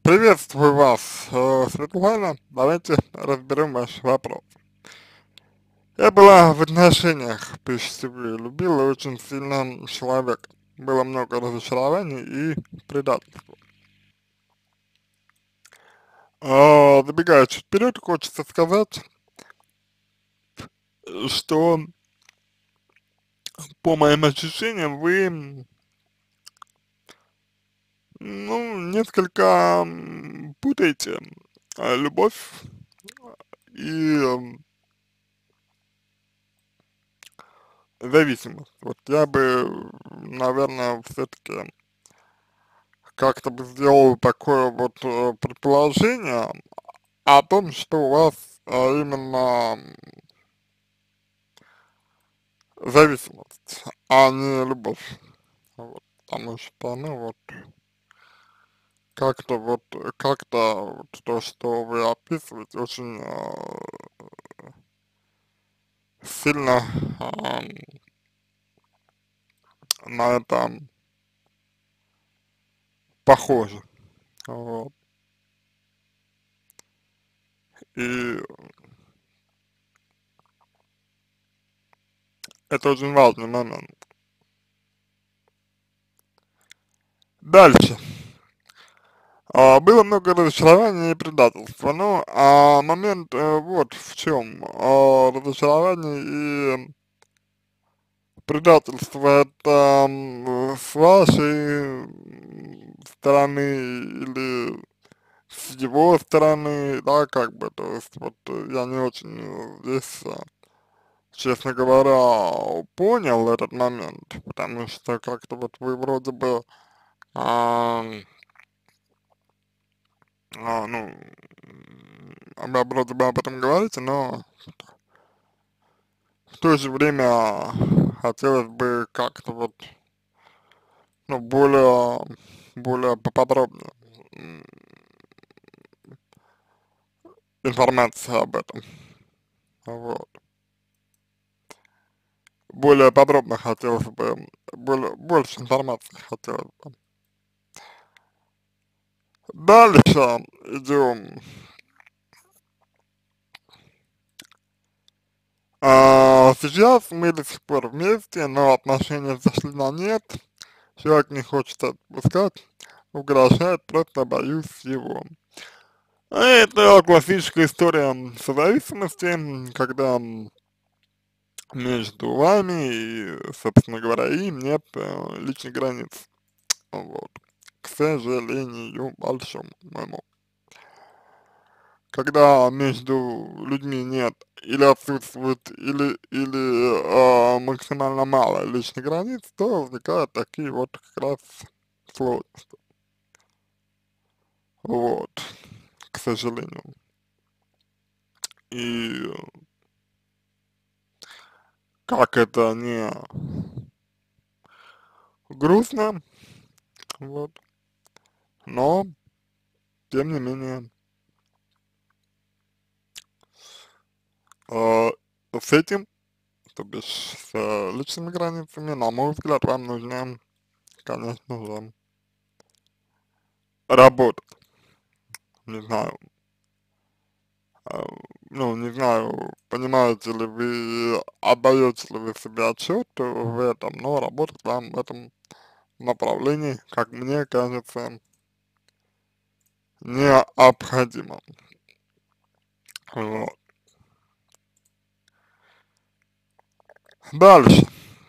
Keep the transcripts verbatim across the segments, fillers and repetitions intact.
Приветствую вас, э, Светлана. Давайте разберем ваш вопрос. Я была в отношениях, пишет себе, любила очень сильно человека. Было много разочарований и предательства. А, забегая чуть вперед, хочется сказать, что по моим ощущениям вы, ну, несколько м, путаете а, любовь и м, зависимость. Вот я бы, наверное, все-таки как-то бы сделал такое вот э, предположение о том, что у вас э, именно зависимость, а не любовь. Вот, потому что, ну вот, как-то вот, как-то вот то, что вы описываете, очень э, сильно э, на это похоже. Вот. И это очень важный момент. Дальше. А, было много разочарований и предательства. Ну, а момент э, вот в чем. А, разочарование и предательство это м, с вашей м, стороны или с его стороны, да, как бы, то есть вот э, я не очень э, здесь, э, честно говоря, понял этот момент, потому что как-то вот вы вроде бы, а, а, ну, м, об- вроде бы об этом говорите, но в то же время хотелось бы как-то вот, ну, более, более поподробнее м, информация об этом, вот. Более подробно хотелось бы, более, больше информации хотелось бы. Дальше идем. А, сейчас мы до сих пор вместе, но отношения зашли на нет. Человек не хочет отпускать, угрожает, просто боюсь его. Это классическая история созависимости, когда между вами и, собственно говоря, им нет э, личных границ. Вот. К сожалению, большому моему. Когда между людьми нет или отсутствует, или, или э, максимально мало личных границ, то возникают такие вот как раз сложности. Вот, к сожалению. И как это не грустно, вот, но, тем не менее, э, с этим, то бишь с э, личными границами, на мой взгляд, вам нужно, конечно же, работать. Не знаю, а, ну, не знаю, понимаете ли вы, отдаете ли вы себе отчет в этом, но работать вам в этом направлении, как мне кажется, необходимо. Вот. Дальше.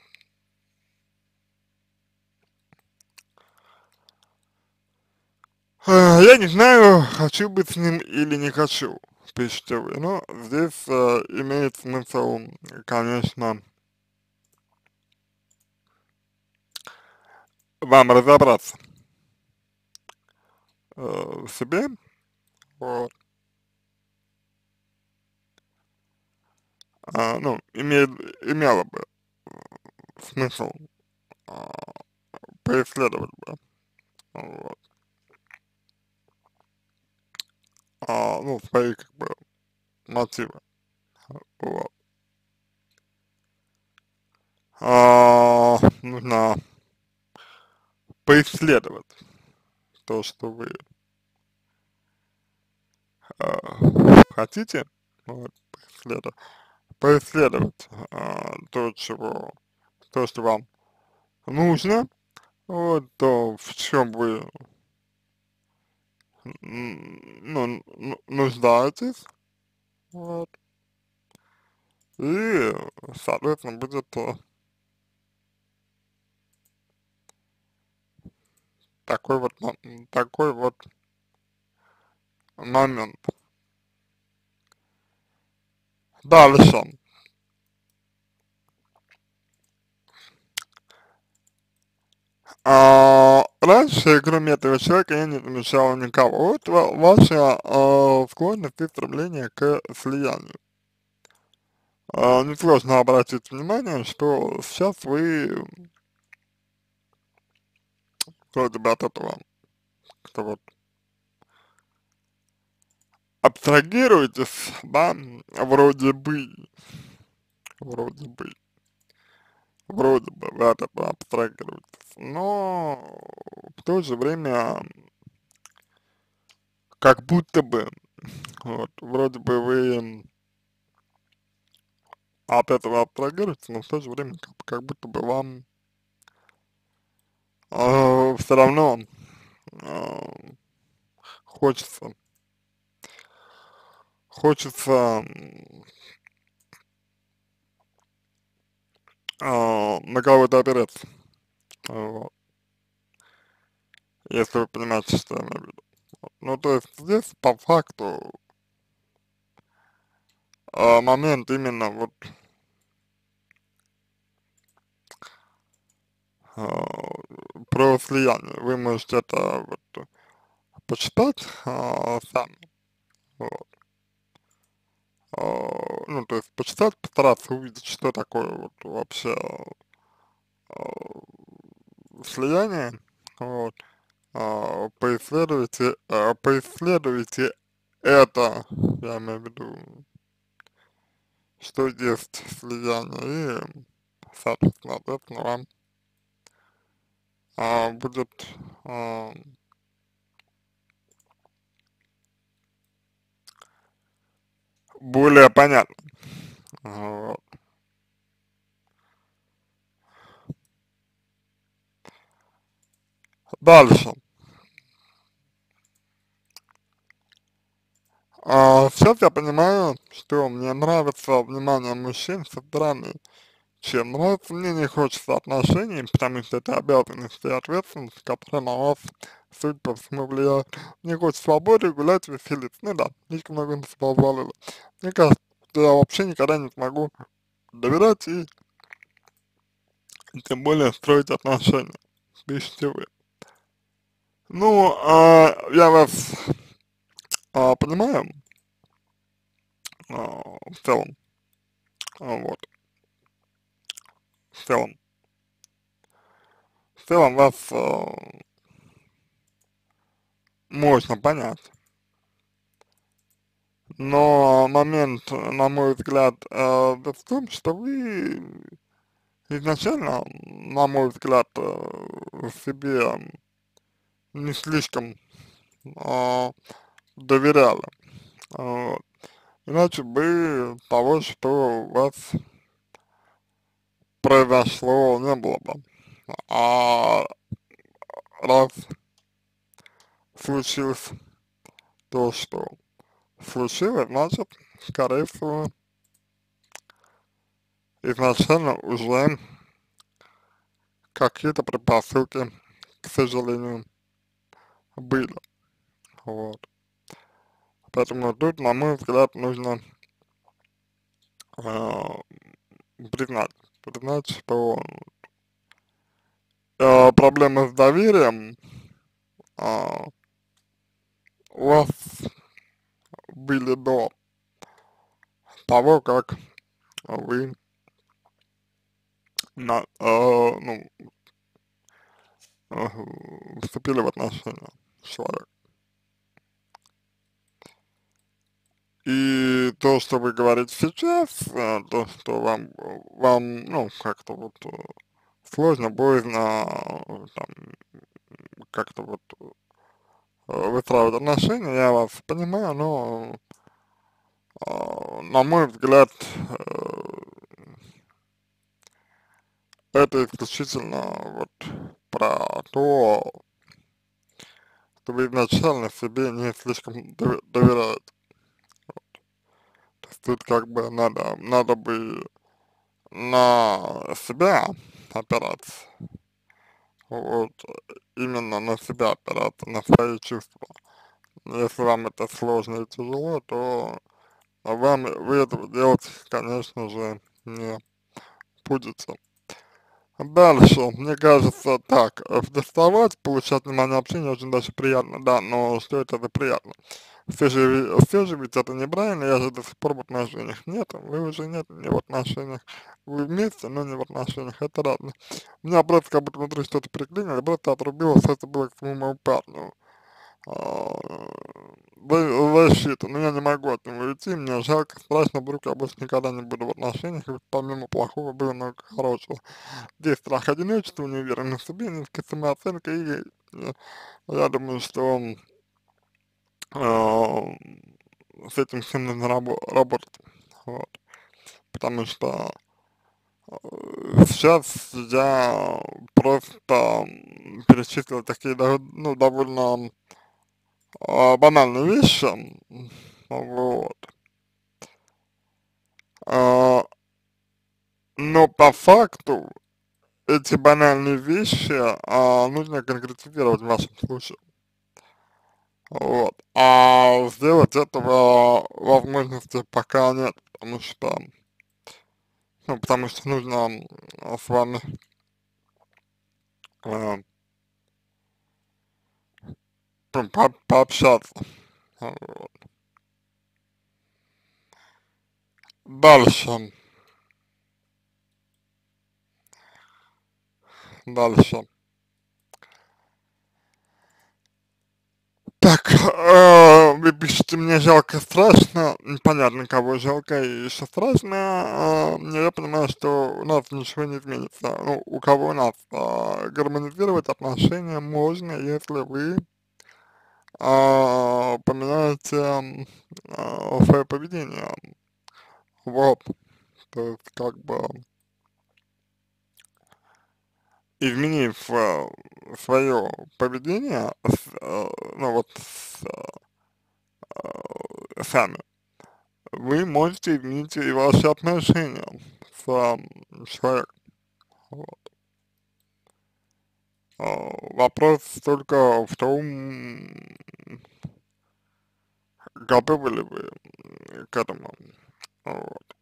Э, Я не знаю, хочу быть с ним или не хочу, пишите вы, но здесь э, имеет смысл, конечно, вам разобраться э, в себе, вот, а, ну, имеет, имело бы смысл а, поисследовать бы, вот, а, ну, свои, как бы, мотивы, вот. А, нужно поисследовать то, что вы э, хотите, вот, поисследовать, поисследовать э, то, чего, то, что вам нужно, вот, то, в чем вы, м, ну, ну, нуждаетесь, вот, и, соответственно, будет э, такой вот, мо- такой вот момент. Дальше. А, раньше, кроме этого человека, я не замечал никого. Вот ва- ваша а, склонность и стремление к слиянию. А, несложно обратить внимание, что сейчас вы вроде бы от этого как-то вот абстрагируетесь, да, вроде бы, вроде бы, вроде бы вы от этого абстрагируетесь, но в то же время как будто бы, вот, вроде бы вы от этого абстрагируетесь, но в то же время как, как будто бы вам э, все равно э, хочется, хочется э, на кого-то опереться, вот, если вы понимаете, что я имею в виду. Ну, то есть здесь по факту э, момент именно вот э, про слияние. Вы можете это вот почитать э, сами, вот. Э, ну, то есть почитать, постараться увидеть, что такое вот вообще э, слияние, вот, а, поисследуйте, а, поисследуйте это, я имею в виду, что есть слияние, и, соответственно, соответственно, вам а, будет а, более понятно. Вот. Дальше. А, сейчас я понимаю, что мне нравится внимание мужчин со стороны, чем нравится, мне не хочется отношений, потому что это обязанность и ответственность, которая на вас, судя по всему, влияет. Мне хочется свободы, гулять, веселиться. Ну да, слишком много на себя позволило. Мне кажется, что я вообще никогда не смогу доверять и тем более строить отношения. Пишите вы. Ну, а, я вас а, понимаю, а, в целом, а, вот, в целом, в целом вас а, можно понять. Но момент, на мой взгляд, э, да в том, что вы изначально, на мой взгляд, э, себе не слишком а, доверяли. Вот. Иначе бы того, что у вас произошло, не было бы. А раз случилось то, что случилось, значит, скорее всего, изначально уже какие-то предпосылки, к сожалению, были. Вот. Поэтому тут, на мой взгляд, нужно э, признать, признать, что э, проблемы с доверием э, у вас были до того, как вы на, э, ну, э, вступили в отношения с человеком. И то, что вы говорите сейчас, э, то, что вам, вам, ну, как-то вот э, сложно, боязно, э, там, как-то вот э, выстраивать отношения, я вас понимаю, но, а, на мой взгляд, э, это исключительно вот про то, что вы изначально себе не слишком дови- доверяете. То есть тут как бы надо, надо бы на себя опираться, вот, именно на себя опираться, на свои чувства. Если вам это сложно и тяжело, то вам, вы этого делать, конечно же, не будете. Дальше, мне кажется, так, э, доставать, получать внимание общения очень даже приятно, да, но что это за приятно? Все же, ви- все же ведь это неправильно, я же до сих пор в отношениях. Нет, вы уже нет, не в отношениях. Вы вместе, но не в отношениях, это разное. У меня просто как будто внутри что-то приклинило, просто отрубило, все это было к своему парню. А, за- защита, но я не могу от него уйти, мне жалко, страшно, вдруг я больше никогда не буду в отношениях, ведь помимо плохого было много хорошего. Здесь страх одиночества, неуверенность в себе, низкая самооценка, и э, я думаю, что э, с этим всем нужно рабо работать, вот, потому что э, сейчас я просто м, перечислил такие, да, ну, довольно э, банальные вещи, м, вот, а, но по факту эти банальные вещи а, нужно конкретизировать в вашем случае. Вот. А сделать этого возможности пока нет, потому что, ну, потому что нужно м, с вами э, ну, по пообщаться. Вот. Дальше, дальше. Так, э, вы пишете, мне жалко, страшно, непонятно, кого жалко и еще страшно, э, я понимаю, что у нас ничего не изменится, ну, у кого у нас, э, гармонизировать отношения можно, если вы, э, поменяете, м, э, свое поведение, вот, то есть, как бы, изменив, э, свое поведение, с, э, ну, вот, с, э, сами, вы можете изменить и ваши отношения с ам, человеком. Вот. А, вопрос только в том, готовы ли вы к этому. Вот.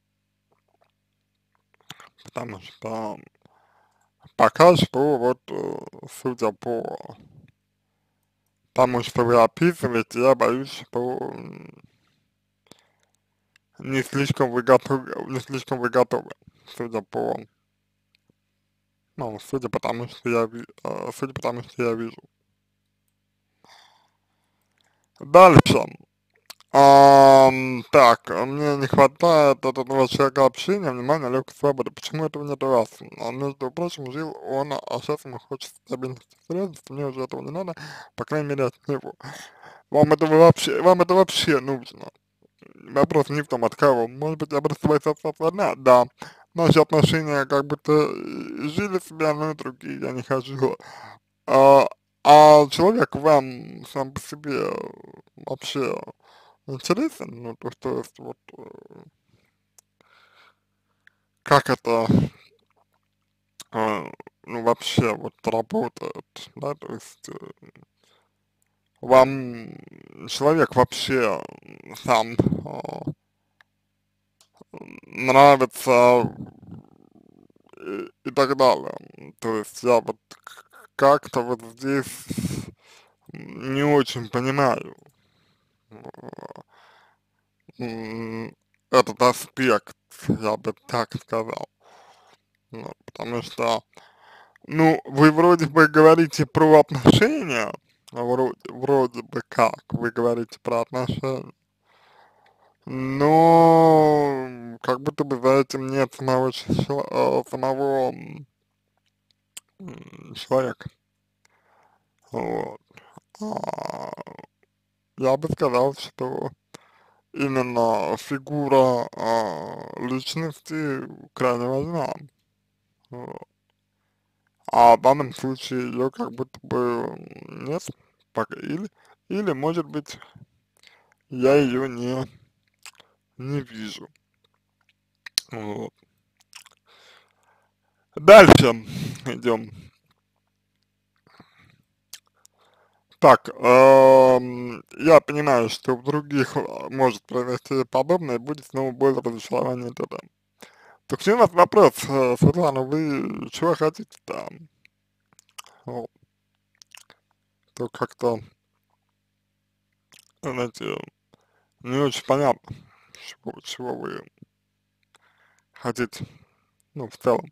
Потому что пока что, вот, э, судя по тому, что вы описываете, я боюсь, что м, не слишком вы готовы, не слишком вы готовы, судя по, ну, судя по тому, что я, ви- э, судя по тому, что я вижу. Дальше. Ам, так, а мне не хватает от этого человека общения, внимания, легкой свободы. Почему этого нет у вас? А, между прочим, жил он, а сейчас ему хочется стабильности средств, мне уже этого не надо, по крайней мере, от него. Вам этого вообще, вам это вообще нужно. Вопрос не в том, от кого. Может быть, образовать остаться одна? Да. Наши отношения как будто э, жили себя, но и другие, я не хочу. А, а человек вам сам по себе вообще интересен, ну, то, что есть вот, э, как это, э, ну, вообще вот работает, да, то есть э, вам человек вообще сам э, нравится и, и так далее. То есть я вот к- как-то вот здесь не очень понимаю э, м, этот аспект, я бы так сказал. Ну, потому что, ну, вы вроде бы говорите про отношения, вроде, вроде бы как вы говорите про отношения, но как будто бы за этим нет самого, чела- э, самого м, м, человека. Вот. а, я бы сказал, что именно фигура а, личности крайне важна. Вот. А в данном случае ее как будто бы нет, пока, или, или может быть я ее не, не вижу. Вот. Дальше идем. Так, эм, я понимаю, что в других а, может произойти подобное, будет снова боль, разочарование и т.д. Так у меня у вас вопрос, э, Светлана, вы чего хотите там? Вот. То как-то, знаете, не очень понятно, чего, чего вы хотите, ну, в целом,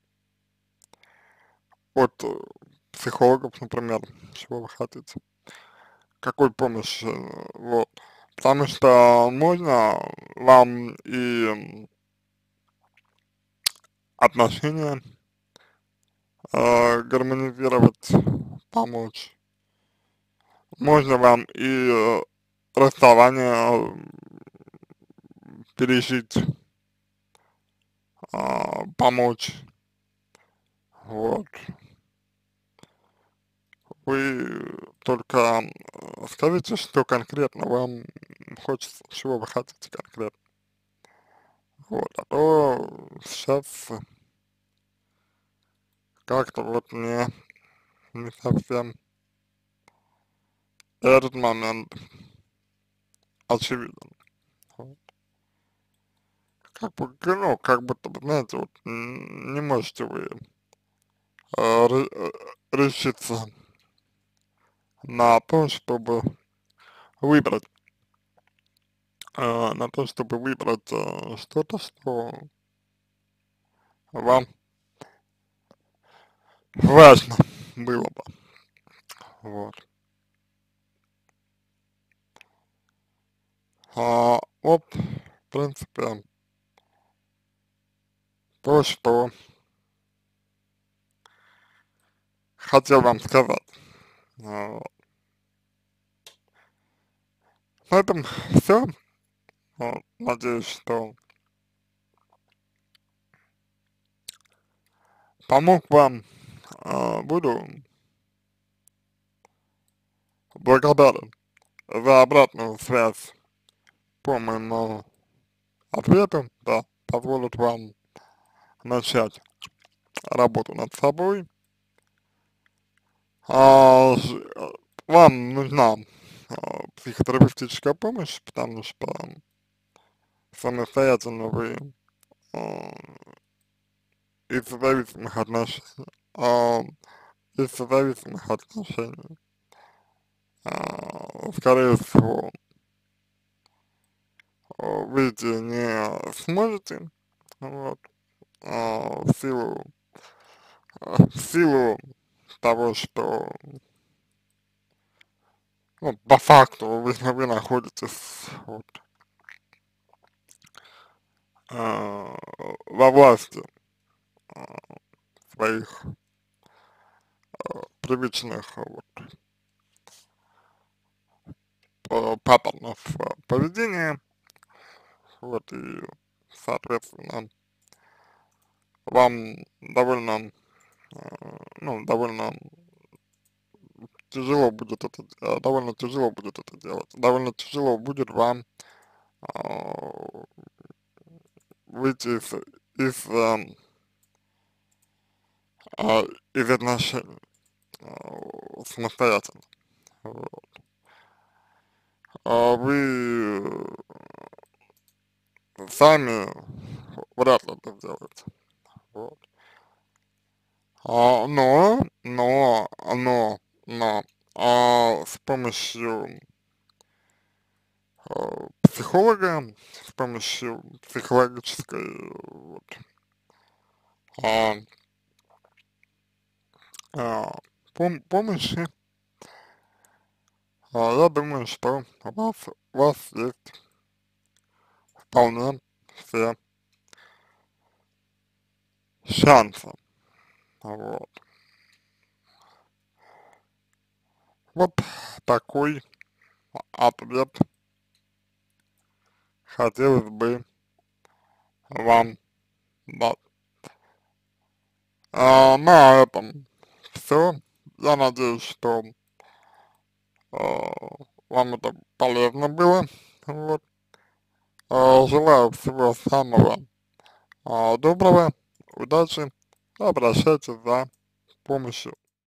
от э, психологов, например, чего вы хотите, какой помощи, э, вот. Потому что можно вам и отношения э, гармонизировать, помочь. Можно вам и э, расставание э, пережить, а, помочь. Вот. Вы только э, скажите, что конкретно вам хочется, чего вы хотите конкретно. Вот. А то сейчас как-то вот мне не совсем этот момент очевиден. Вот. Как бы, ну, как будто бы, знаете, вот м, не можете вы э, ре- э, решиться на то, чтобы выбрать, э, на то, чтобы выбрать э, что-то, что вам важно было бы. Вот. А, вот, в принципе, то, что хотел вам сказать. А, вот. На этом все. Вот. Надеюсь, что помог вам. А, буду благодарен за обратную связь по моему ответу. Да, позволит вам начать работу над собой. А, с- э, вам нужна а, психотерапевтическая помощь, потому что самостоятельно вы а, из зависимых отношений, а, из зависимых отношений, а, скорее всего, а, выйти не сможете, вот, а, в силу, а, в силу того, что, ну, по факту вы, вы находитесь вот, а, во власти а, своих привычных вот, па- паттернов а, поведения, вот, и, соответственно, вам довольно, э, ну, довольно тяжело будет это, э, довольно тяжело будет это делать, довольно тяжело будет вам а, выйти из, из, эм, а, из отношений а, самостоятельно. Вот. А вы сами вряд ли это сделаете. Вот. А, но, но, но, но, а, с помощью а, психолога, с помощью психологической вот, а, а, пом помощи, а, я думаю, что у вас, у вас есть вполне все шансы, вот. Вот такой ответ хотелось бы вам дать. А, на этом все. Я надеюсь, что а, вам это полезно было. Вот. А, желаю всего самого а, доброго, удачи, обращайтесь за помощью.